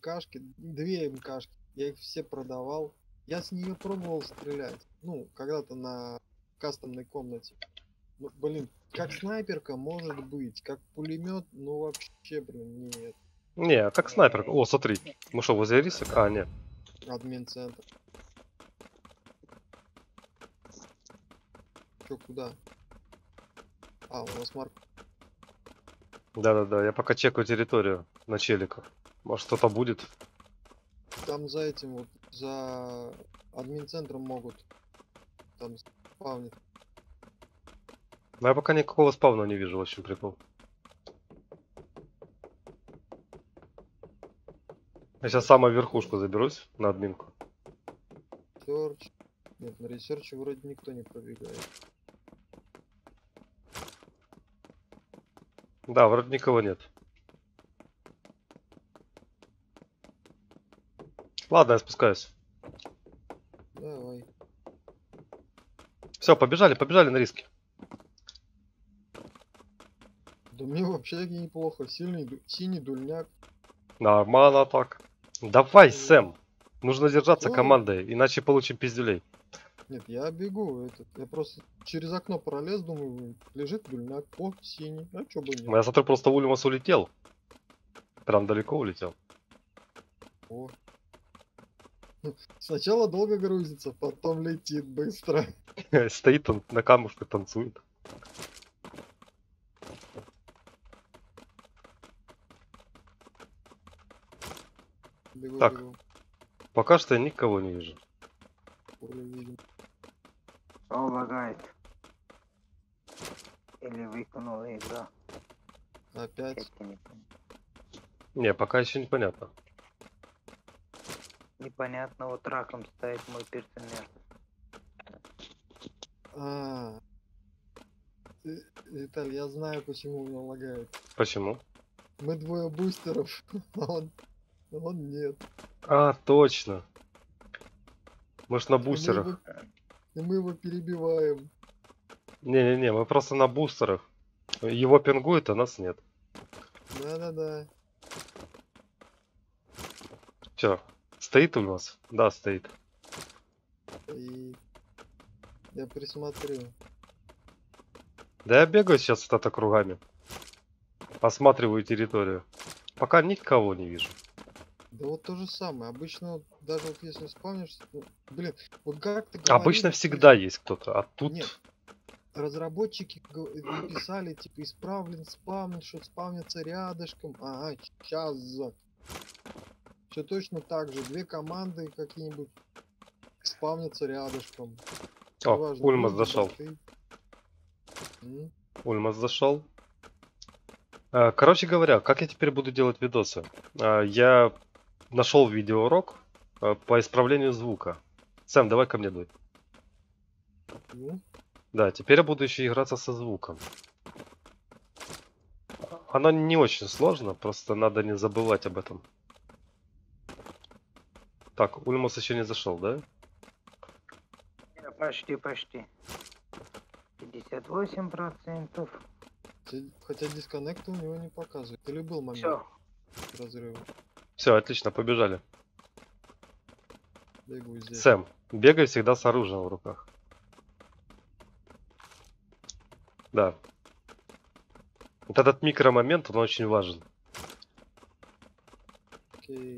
МКшки, 2 МКшки. Я их все продавал. Я с нее пробовал стрелять. Ну, когда-то на кастомной комнате. Ну, блин, как снайперка может быть, как пулемет, ну вообще, блин, нет. Не, как снайпер. О, смотри. Мы что, возле рисок? А, нет. Админ-центр. Чё, куда? А, у нас Марк. Да-да-да, я пока чекаю территорию на челиках. Может, что-то будет. Там за этим вот, за админ-центром могут там спавнить. Но я пока никакого спавна не вижу, в общем, прикол. Я сейчас самую верхушку заберусь на админку. Ресерч. Нет, на ресерче вроде никто не пробегает. Да, вроде никого нет. Ладно, я спускаюсь. Давай. Все, побежали на риски. Да мне вообще неплохо. Синий дульняк. Нормально так. Давай, Ну, Сэм. Нужно держаться Всё. командой, иначе получим пиздюлей. Нет, я бегу. Я просто через окно пролез, думаю, лежит дульняк. О, синий. А чё бы нет? Я смотрю, просто Ульмас улетел. Прям далеко улетел. О. Сначала долго грузится, потом летит быстро. Стоит он на камушке, танцует. Бегу, Так. бегу. Пока что я никого не вижу. Поле видим. О, лагает. Или выкинула игра. Опять. Это не понятно. Не, пока еще непонятно. Непонятно, вот раком стоит мой персонаж. А. Виталь, я знаю, почему у меня лагает. Почему? Мы 2 бустеров, а он нет. А, точно. Может, на И мы бустерах. его перебиваем. Не-не-не, мы просто на бустерах. Его пингует, а нас нет. Да-да-да. Че, стоит Ульмас? Да, стоит. И я присмотрю. Да я бегаю сейчас вот это кругами. Осматриваю территорию. Пока никого не вижу. Да вот то же самое. Обычно, вот, даже вот если спавнишься, ну, блин, вот как ты Обычно говорили, всегда есть кто-то, а тут... Нет. Разработчики написали, типа, исправлен спавн, что спавнится рядышком. Ага, сейчас. Все точно так же. 2 команды какие-нибудь спавнятся рядышком. О, Неважно, Ульмас люди, зашел. боты. Ульмас зашел. Короче говоря, как я теперь буду делать видосы? Я нашел видеоурок по исправлению звука. Сэм, давай ко мне дуй. Ну, Да, теперь я буду еще играться со звуком. Оно не очень сложно, просто надо не забывать об этом. Так, Ульмас еще не зашел, да? Почти. 58%. хотя дисконнект у него не показывает. Или был момент Все. разрыва. Все, отлично, побежали. Бегу здесь. Сэм, бегай всегда с оружием в руках. Да. Вот этот микромомент, он очень важен. Окей.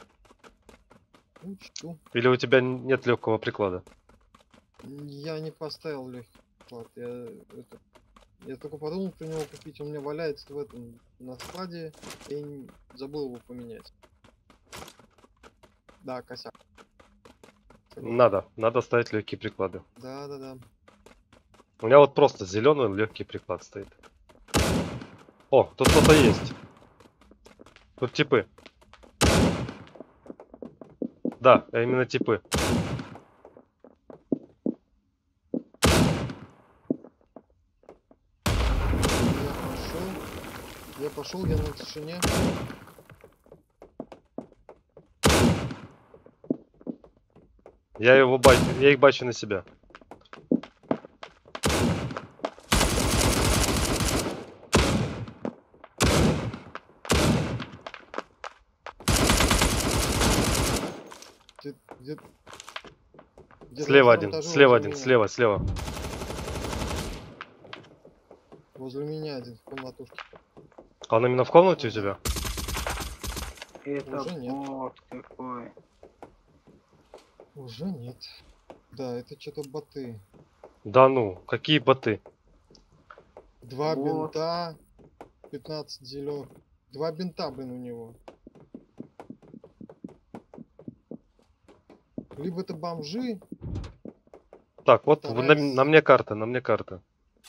Учту. Или у тебя нет легкого приклада? Я не поставил легкий склад. Я только подумал про него купить. Он у меня валяется в этом на складе. Я забыл его поменять. Да, косяк. Надо ставить легкие приклады. Да. У меня вот просто зеленый легкий приклад стоит. О, тут кто-то есть. Тут типы. Да, именно типы. Я пошел, я на тишине. Я их бачу на себя. Где-то Слева на один, втором этаже слева возле один, меня. слева, слева. Возле меня один в комнатушке. А он именно в комнате у Ага. тебя? Это Уже нет. бот какой. Уже нет. Да, это что-то боты. Да ну, какие боты? 2 Вот. бинта, 15 зелёк. 2 бинта, блин, у него. Либо это бомжи, Так, вот Стараюсь. на мне карта, на мне карта.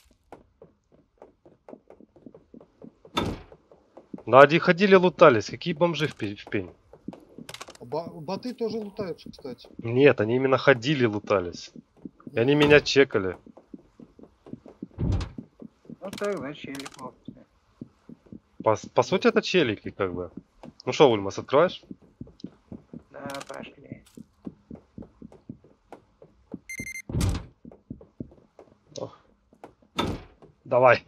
Да, они ходили, лутались. Какие бомжи в пень? боты тоже лутаются, кстати. Нет, они именно ходили, лутались. И они меня чекали. Ну тогда чили хлопцы. По сути, это челики, как бы. Ну что, Ульмас, откроешь? Да, пошли. Давай.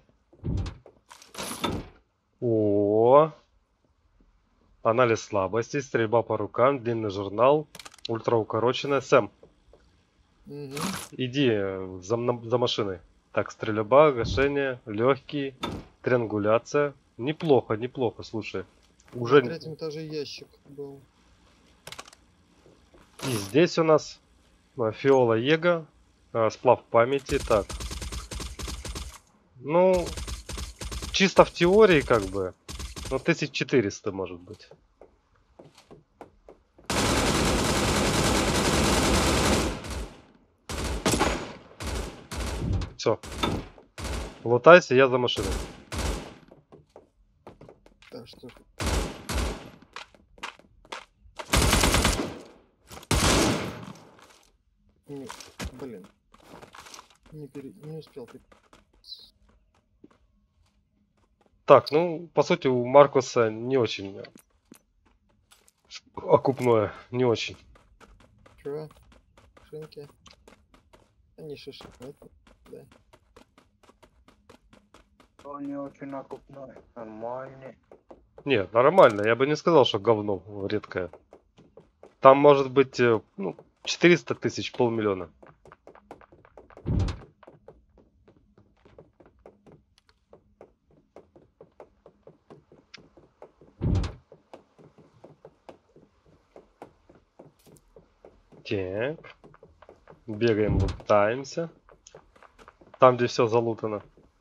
О, анализ слабости, стрельба по рукам, длинный журнал, ультраукороченная. Сэм, Мгм. иди за машиной. Так, стрельба, гашение, легкий, триангуляция. Неплохо, неплохо, слушай. На Уже 3-м этаже ящик был. и здесь у нас Фиола Его, сплав памяти. Так, ну, чисто в теории, как бы, ну, 1400 может быть. Все. Лутайся, я за машиной. Так что... блин. Не успел. Так, ну, по сути, у Маркуса не очень окупное, не очень. Чё? Шинки? Они шишки. Это, да. Он не очень окупной. Нормальный. Нет, нормально, я бы не сказал, что говно редкое. Там может быть, ну, 400 тысяч, 500 000. Так. Бегаем, лутаемся. Там, где все залутано.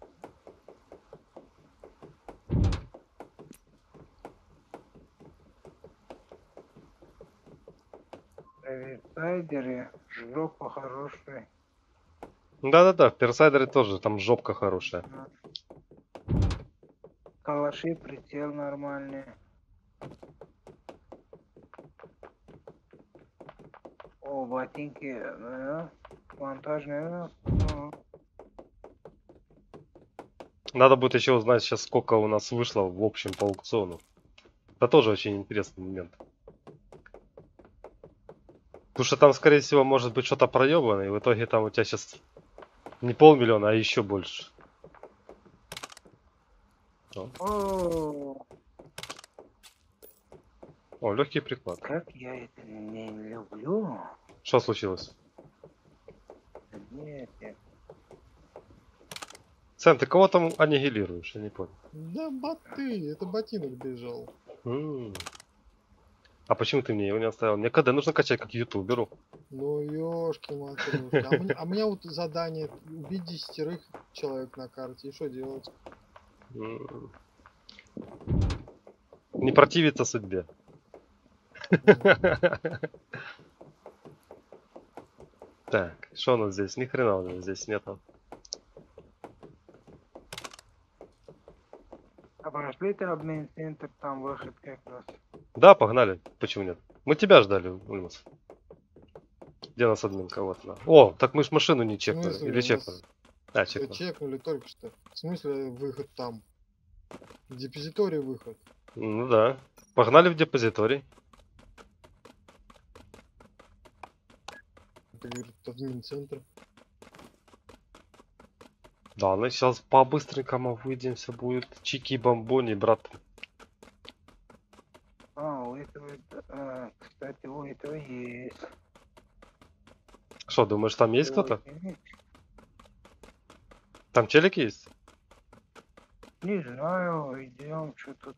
Реверсайдеры, жопа хорошая. Да-да-да, в Персайдере тоже, там жопка хорошая. Калаши, прицел нормальный. О, ботинки, да? Монтажные, да? Надо будет еще узнать сейчас, сколько у нас вышло в общем по аукциону. Это тоже очень интересный момент. Потому что там, скорее всего, может быть что-то проебано, и в итоге там у тебя сейчас не 500 000, а еще больше. О, легкий приклад. Как я это не люблю. Что случилось? Нет, Сэм, ты кого там аннигилируешь? Я не понял. Да боты, это ботинок бежал. А почему ты мне его не оставил? Мне КД нужно качать как ютуберу. Ну ёшки матрешки. А мне вот задание убить 10 человек на карте. И что делать? Не противиться судьбе. Так, что у нас здесь? Ни хрена у нас здесь нету. а прошли-то обмен-центр, там выход как раз. Да, погнали. Почему нет? Мы тебя ждали, Ульмас. Где у нас админка? Вот она. О, так мы ж машину не чекнули. смысле? Или У нас чекнули? А, Всё чекнули. чекнули только что. В смысле выход там? В депозиторий выход. Ну да. Погнали в депозиторий. Это говорит админ-центр. Да, ну сейчас по-быстренькому выйдем, все будет чики-бомбони, брат. А, у этого, кстати, у этого Это есть. Что, думаешь, там есть кто-то? Сегодня. Там челик есть? Не знаю, идем, что тут.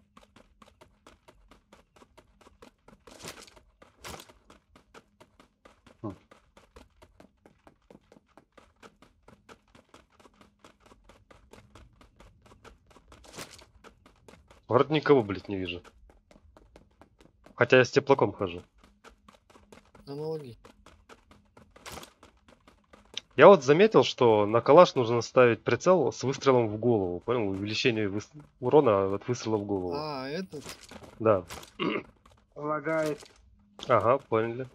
Вроде никого, блядь, не вижу. Хотя я с теплаком хожу. Аналоги. Я вот заметил, что на калаш нужно ставить прицел с выстрелом в голову. Понял? Увеличение урона от выстрела в голову. А, этот. Да. Лагает. Ага, поняли.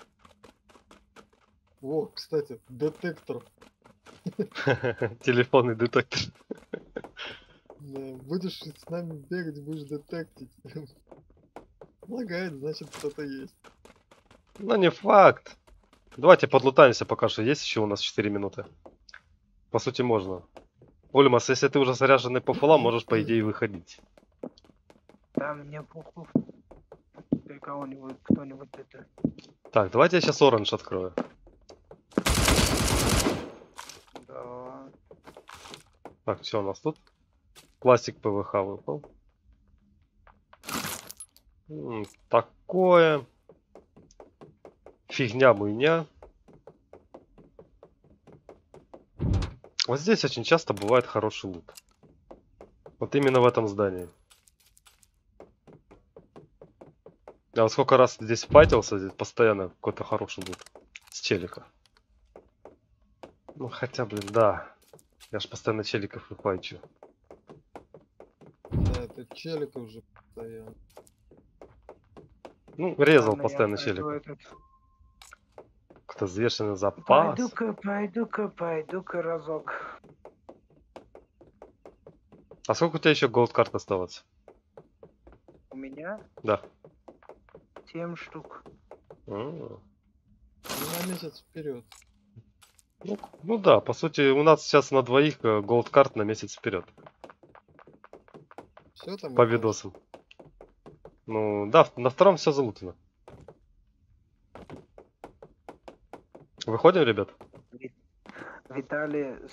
Во, кстати, детектор. Телефонный детектор. Да, будешь с нами бегать, будешь детектить. Лагает, значит кто-то есть. Ну не факт. Давайте подлутаемся пока что. Есть еще у нас 4 минуты. По сути можно. Ульмас, если ты уже заряженный по фулам, можешь по идее выходить. Да, мне похуй. Ты кого-нибудь, кто-нибудь это. Так, давайте я сейчас оранж открою. Да. Так, все у нас тут. Пластик ПВХ выпал. Такое. Фигня-мыня. Вот здесь очень часто бывает хороший лут. Вот именно в этом здании. Я вот сколько раз здесь файтился, здесь постоянно какой-то хороший лут. С челика. Ну хотя, блин, да. Я ж постоянно челиков и файчу. Да, это челика уже постоянно. Ну, резал Ладно, я постоянно пойду челиков. этот. Кто взвешенный запас. Пойду-ка разок. А сколько у тебя еще голд карт осталось? У меня Да. 7 штук. М. Ну, на месяц вперед. Ну да, по сути, у нас сейчас на двоих голд карт на месяц вперед. Все там. По у вас? видосам. Ну да, на втором все залутано. Выходим, ребят? Виталий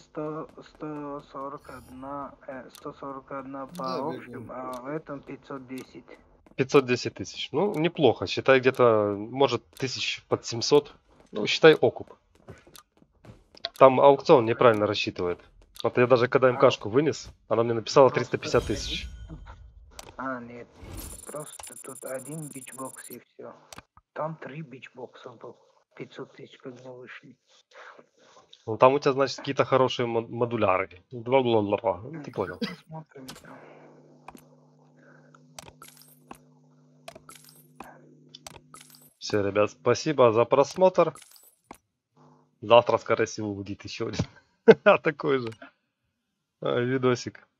141 по Да, общим, бегу. а в этом 510. 510 тысяч. Ну, неплохо. Считай где-то, может, тысяч под 700. Ну, считай окуп. Там аукцион неправильно рассчитывает. Вот я даже когда МКшку вынес, она мне написала 350 тысяч. А, нет. Просто тут один бичбокс и все. Там 3 бичбокса был. 500 тысяч как бы вышли. Ну, там у тебя, значит, какие-то хорошие модуляры. Бла-бла-бла. Ну, ты понял. Посмотрим. Все, ребят, спасибо за просмотр. Завтра, скорее всего, будет еще один такой же видосик.